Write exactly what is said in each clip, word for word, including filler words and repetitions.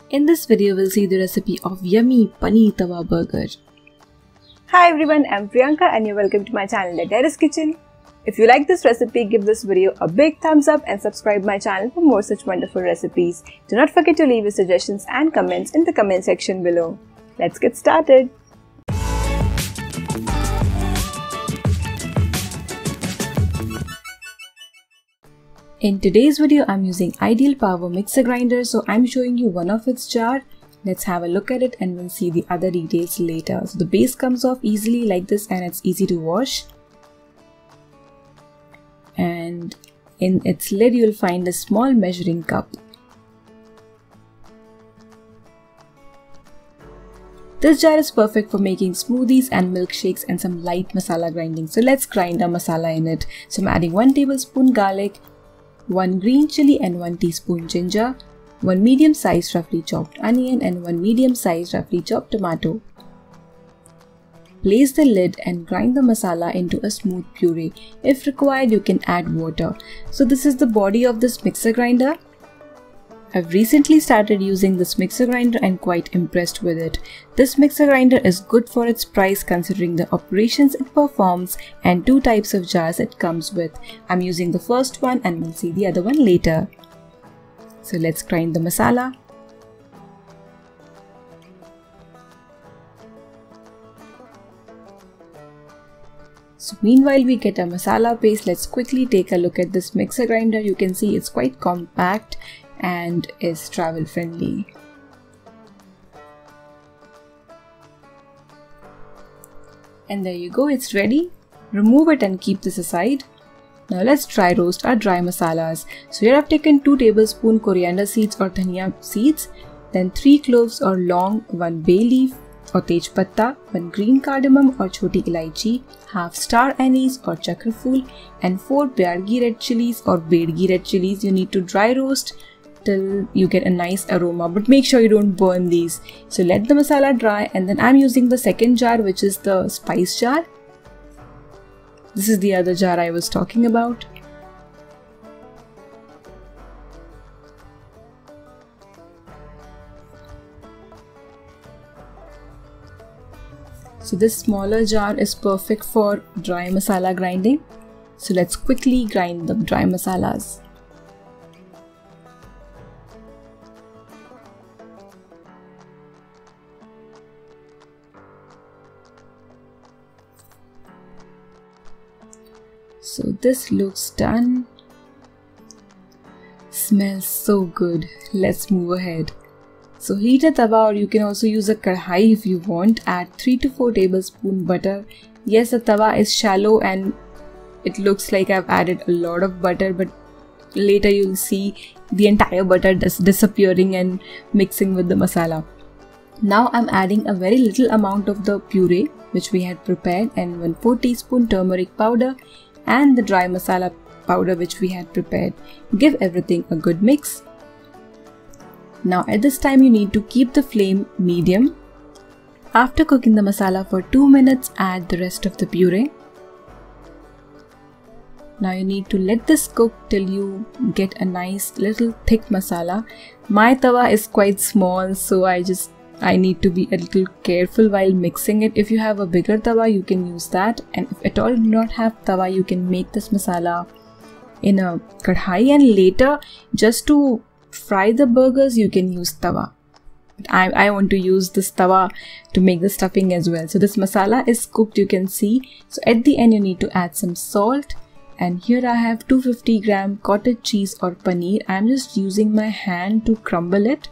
In this video, we'll see the recipe of yummy paneer tawa burger. Hi everyone, I'm Priyanka and you're welcome to my channel at Terrace Kitchen. If you like this recipe, give this video a big thumbs up and subscribe my channel for more such wonderful recipes. Do not forget to leave your suggestions and comments in the comment section below. Let's get started. In today's video, I'm using Ideal Power mixer grinder, so I'm showing you one of its jar. Let's have a look at it and we'll see the other details later. So the base comes off easily like this and it's easy to wash. And in its lid, you'll find a small measuring cup. This jar is perfect for making smoothies and milkshakes and some light masala grinding. So let's grind our masala in it. So I'm adding one tablespoon garlic, one green chili and one teaspoon ginger, one medium-sized roughly chopped onion and one medium-sized roughly chopped tomato. Place the lid and grind the masala into a smooth puree. If required, you can add water. So this is the body of this mixer grinder. I've recently started using this mixer grinder and quite impressed with it. This mixer grinder is good for its price considering the operations it performs and two types of jars it comes with. I'm using the first one and we'll see the other one later. So let's grind the masala. So meanwhile we get a masala paste, let's quickly take a look at this mixer grinder. You can see it's quite compact and is travel friendly. And there you go, it's ready. Remove it and keep this aside. Now let's dry roast our dry masalas. So here I've taken two tablespoons coriander seeds or dhania seeds, then three cloves or long, one bay leaf or tej patta, one green cardamom or choti ilaichi, half star anise or chakraful, and four byargi red chilies or bedgi red chilies. You need to dry roast till you get a nice aroma, but make sure you don't burn these. So let the masala dry, and then I'm using the second jar, which is the spice jar. This is the other jar I was talking about. So this smaller jar is perfect for dry masala grinding. So let's quickly grind the dry masalas. So this looks done. Smells so good. Let's move ahead. So heat a tawa, or you can also use a kadhai if you want. Add three to four tablespoons butter. Yes, the tawa is shallow and it looks like I've added a lot of butter, but later you'll see the entire butter dis disappearing and mixing with the masala. Now I'm adding a very little amount of the puree which we had prepared and one fourth teaspoon turmeric powder and the dry masala powder which we had prepared. Give everything a good mix. Now at this time you need to keep the flame medium. After cooking the masala for two minutes, add the rest of the puree. Now you need to let this cook till you get a nice little thick masala. My tawa is quite small, so I just I need to be a little careful while mixing it. If you have a bigger tawa, you can use that, and if at all you do not have tawa, you can make this masala in a kadhai, and later just to fry the burgers you can use tawa. But I, I want to use this tawa to make the stuffing as well. So this masala is cooked, you can see. So at the end you need to add some salt, and here I have two hundred fifty grams cottage cheese or paneer. I'm just using my hand to crumble it.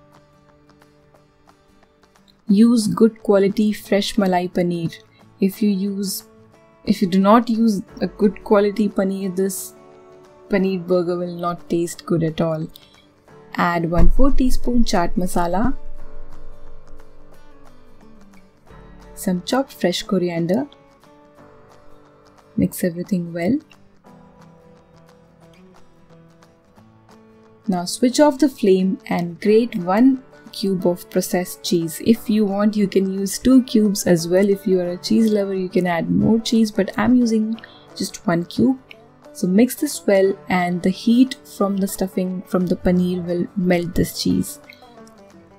Use good quality fresh malai paneer. If you use, if you do not use a good quality paneer, this paneer burger will not taste good at all. Add one fourth teaspoon chaat masala, some chopped fresh coriander. Mix everything well. Now switch off the flame and grate one cube of processed cheese. If you want, you can use two cubes as well. If you are a cheese lover, you can add more cheese, but I'm using just one cube. So mix this well, and the heat from the stuffing from the paneer will melt this cheese.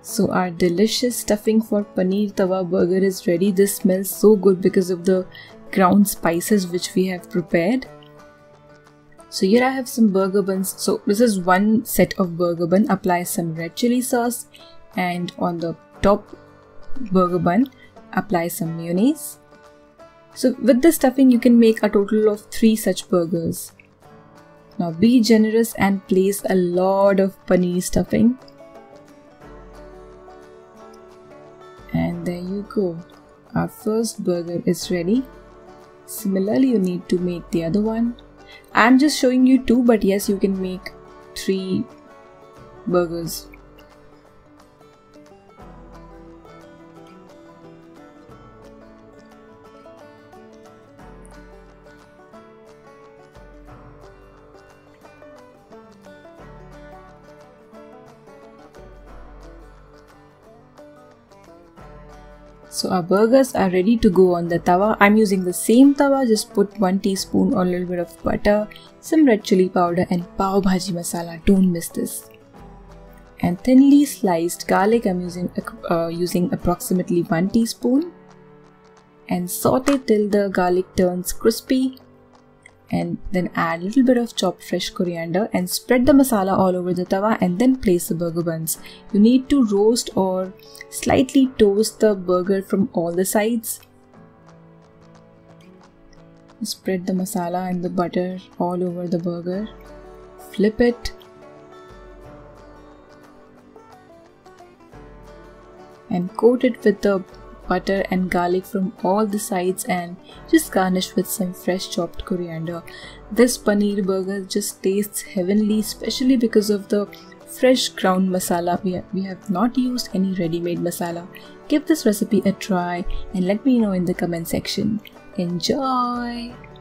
So our delicious stuffing for paneer tawa burger is ready. This smells so good because of the ground spices which we have prepared. So here I have some burger buns. So this is one set of burger bun. Apply some red chili sauce, and on the top burger bun apply some mayonnaise. So with the stuffing you can make a total of three such burgers. Now be generous and place a lot of paneer stuffing. And there you go. Our first burger is ready. Similarly, you need to make the other one. I'm just showing you two, but yes, you can make three burgers. So our burgers are ready to go on the tawa. I'm using the same tawa. Just put one teaspoon or a little bit of butter, some red chili powder and pav bhaji masala. Don't miss this. And thinly sliced garlic. I'm using uh, using approximately one teaspoon. And saute till the garlic turns crispy. And then add a little bit of chopped fresh coriander and spread the masala all over the tawa, and then place the burger buns. You need to roast or slightly toast the burger from all the sides. Spread the masala and the butter all over the burger. Flip it. And coat it with the butter and garlic from all the sides, and just garnish with some fresh chopped coriander. This paneer burger just tastes heavenly, especially because of the fresh ground masala. We have, we have not used any ready-made masala. Give this recipe a try and let me know in the comment section. Enjoy!